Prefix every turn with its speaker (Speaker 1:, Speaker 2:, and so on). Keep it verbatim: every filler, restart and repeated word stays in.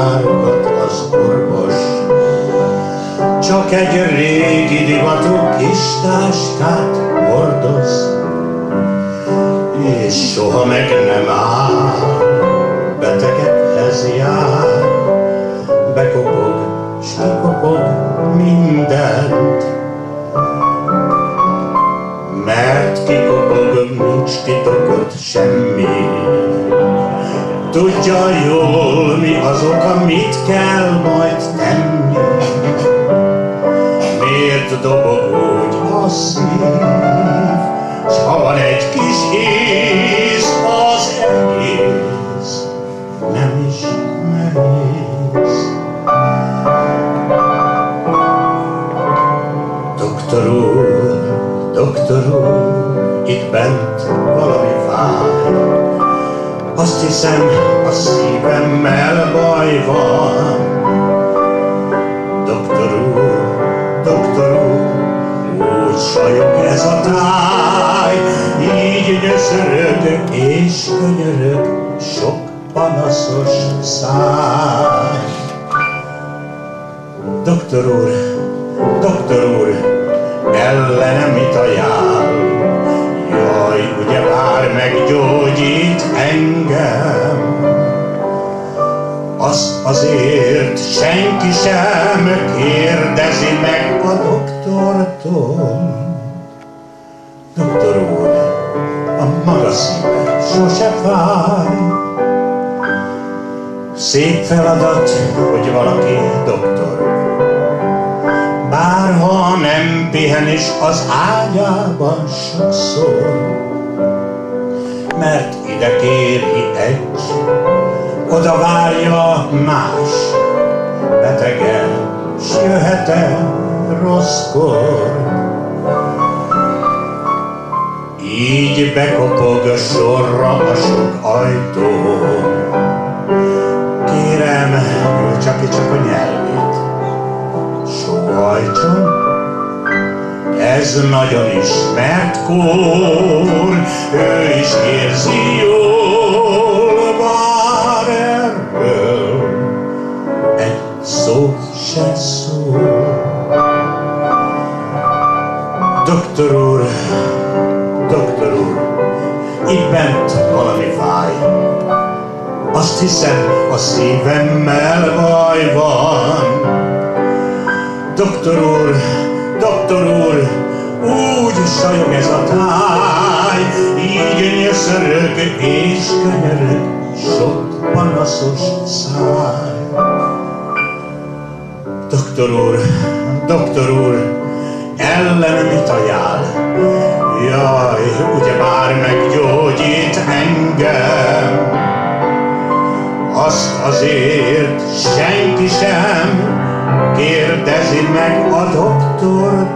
Speaker 1: várgat az orvos. Csak egy régi divatú kis táskát hordoz, és soha meg nem áll, betegekhez jár. Bekopog, s kikopog mindent, mert kikopog, nincs titokot semmi. Tudja jól, mi az oka, mit kell majd tenni. Miért dobog úgy a szív, s ha van egy kis íz, az egész nem is nehéz. Doktor úr, doktor úr, itt bent valami fáj. Azt hiszem, a szívemmel baj van. Doktor úr, doktor úr, úgy sajog ez a táj, így nyöszörög és könyörög sok panaszos száj. Doktor úr, doktor úr, ellenem mit ajánl? Jaj, ugye vár meggyógyít engem. Azt azért senki sem kérdezi meg a doktortól. Doktor úr, a maga szíve sose fáj. Szép feladat, hogy valaki doktor, bárha nem pihen is az ágyában sokszor, mert ide kéri egy, oda várja más betegen, s jöhet-e rosszkor. Így bekopog sorra a sok ajtó. Kérem, nyújtsa ki csak a nyelvét, sóhajtson. Ez nagyon ismert kór, ő is érzi jól, bár erről egy szó se szól. Doktor úr, doktor úr, itt bent valami fáj. Azt hiszem, a szívemmel baj van. Doktor úr, doktor úr, úgy sajog ez a táj, így nyöszörög és könyörög sok panaszos száj. Doktor úr, doktor úr, ellenem mit ajánl? Jaj, ugye már meggyógyít engem. Azt azért senki sem kérdezi meg a doktor